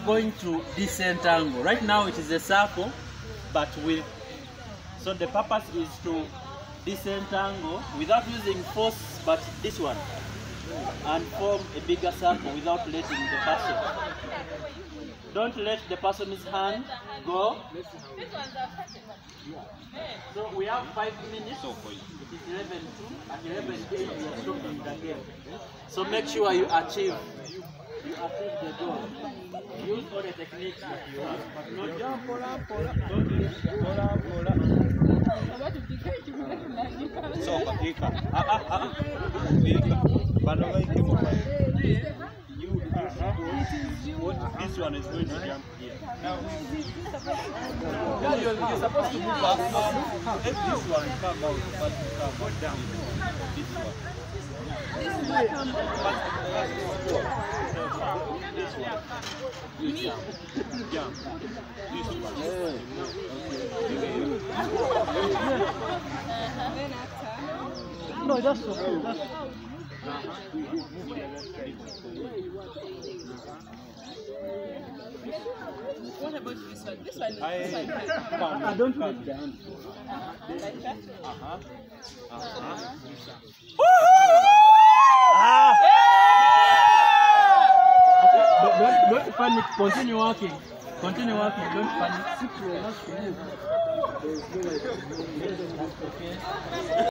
going to descent angle. Right now it is a circle, but with, so the purpose is to descent angle without using force, but this one, and form a bigger circle without letting the person. Don't let the person's hand go. So we have 5 minutes. It is 11:02. At 11:08 we are stopping the game. So make sure you achieve the goal. Use all the techniques that you have, but not jump, pola. Don't use pola. So katika this one is going to jump here. Now you're supposed to move up. Let this one come out, but go down. This one. This one. Jump. This one. No, that's okay. What about this one? This one. I don't like the hand. Like that? Don't panic. Continue working. Don't panic.